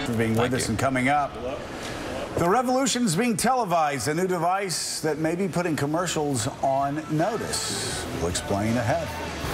for being with us. And coming up, the revolution is being televised, a new device that may be putting commercials on notice. We'll explain ahead.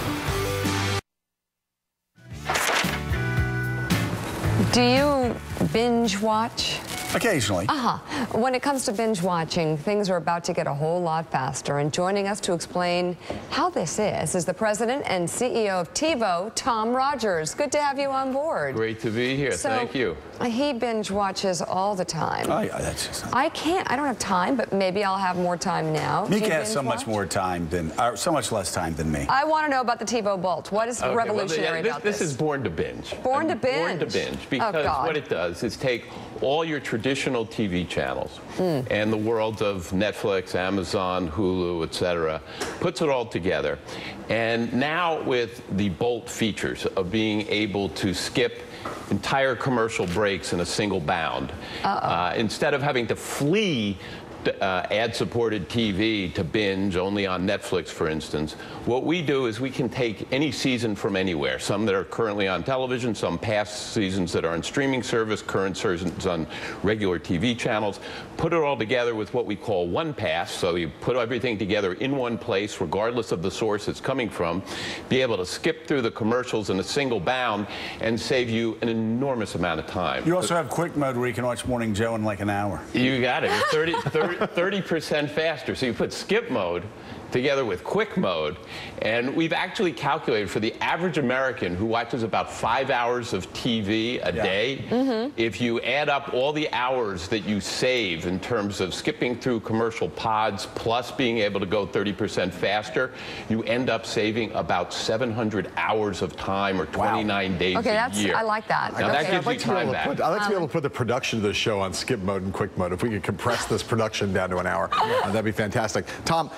Do you binge watch? Occasionally. When it comes to binge watching, things are about to get a whole lot faster. And joining us to explain how this is the president and CEO of TiVo, Tom Rogers. Good to have you on board. Great to be here. Thank you. He binge watches all the time. Oh, yeah, that's just... I don't have time, but maybe I'll have more time now. Mika has so much more time than, so much less time than me. I want to know about the TiVo Bolt. What is revolutionary about this? This is born to binge. Born to binge? Born to binge, because what it does is take all your traditional TV channels and the world of Netflix, Amazon, Hulu, etc., puts it all together. And now with the Bolt features of being able to skip entire commercial breaks in a single bound, instead of having to flee ad-supported TV to binge only on Netflix, for instance, what we do is we can take any season from anywhere, some that are currently on television, some past seasons that are on streaming service, current seasons on regular TV channels, put it all together with what we call one pass, so you put everything together in one place, regardless of the source it's coming from, be able to skip through the commercials in a single bound and save you an enormous amount of time. You also have quick mode where you can watch Morning Joe in like an hour. You got it. 30% faster. So you put skip mode together with quick mode, and we've actually calculated for the average American who watches about 5 hours of TV a day, if you add up all the hours that you save in terms of skipping through commercial pods plus being able to go 30% faster, you end up saving about 700 hours of time, or 29 days a year. I like that. Now that gives you time back. I'd like to be able to put the production of the show on skip mode and quick mode. If we could compress this production down to an hour, that'd be fantastic. Tom,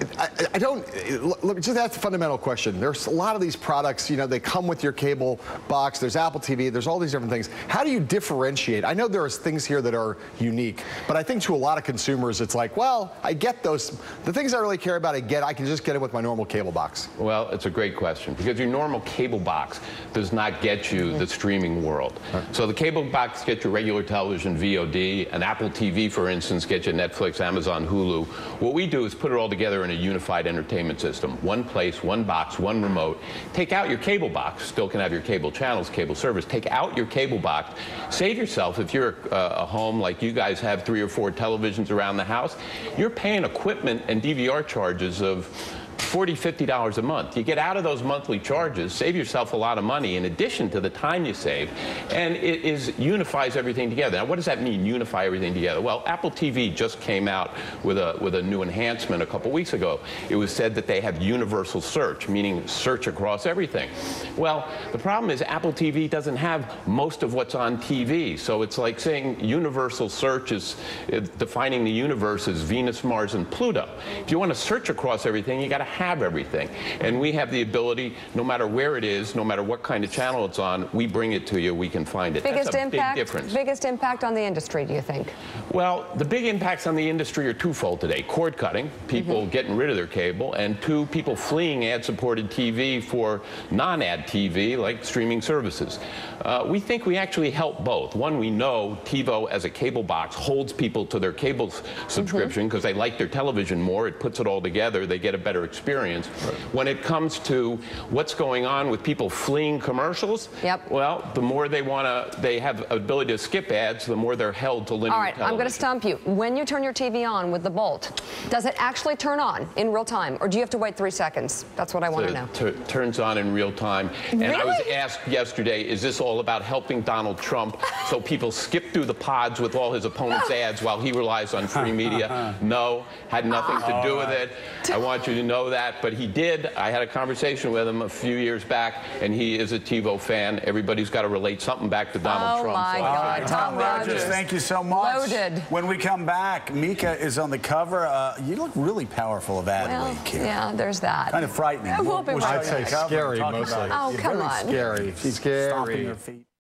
just ask the fundamental question. There's a lot of these products, you know, they come with your cable box. There's Apple TV. There's all these different things. How do you differentiate? I know there are things here that are unique, but I think to a lot of consumers, it's like, well, I get those. The things I really care about, I can just get it with my normal cable box. Well, it's a great question, because your normal cable box does not get you the streaming world. So the cable box gets your regular television, VOD, an Apple TV, for instance, gets you Netflix, Amazon, Hulu. What we do is put it all together in a unified entertainment system. One place, one box, one remote. Take out your cable box. Still can have your cable channels, cable service. Take out your cable box. Save yourself, if you're a home like you guys have 3 or 4 televisions around the house, you're paying equipment and DVR charges of $40, $50 a month. You get out of those monthly charges, save yourself a lot of money in addition to the time you save, and it unifies everything together. Now, what does that mean, unify everything together? Well, Apple TV just came out with a new enhancement a couple weeks ago. It was said that they have universal search, meaning search across everything. Well, the problem is Apple TV doesn't have most of what's on TV, so it's like saying universal search is defining the universe as Venus, Mars, and Pluto. If you want to search across everything, you got to have everything, and we have the ability, no matter where it is, no matter what kind of channel it's on, we bring it to you, we can find it. That's a big difference. Biggest impact on the industry, do you think? Well, the big impacts on the industry are twofold today. Cord cutting, people getting rid of their cable, and 2, people fleeing ad-supported TV for non-ad TV, like streaming services. We think we actually help both. One, we know TiVo as a cable box holds people to their cable subscription because they like their television more. It puts it all together. They get a better experience. When it comes to what's going on with people fleeing commercials, well, the more they have ability to skip ads, the more they're held to linear television. I'm going to stump you. When you turn your TV on with the Bolt, does it actually turn on in real time, or do you have to wait 3 seconds? That's what I want to know. It turns on in real time. And I was asked yesterday, is this all about helping Donald Trump so people skip through the pods with all his opponent's ads while he relies on free media? No, had nothing to do with it. I want you to know that, but he did. I had a conversation with him a few years back, and he is a TiVo fan. Everybody's got to relate something back to Donald Trump. Oh, my God. Tom Rogers, thank you so much. Loaded. When we come back, Mika is on the cover. You look really powerful of Ad Week here. Yeah, there's that. Kind of frightening. It will be I'd say scary mostly. Oh, come on. Scary. She's stomping her feet.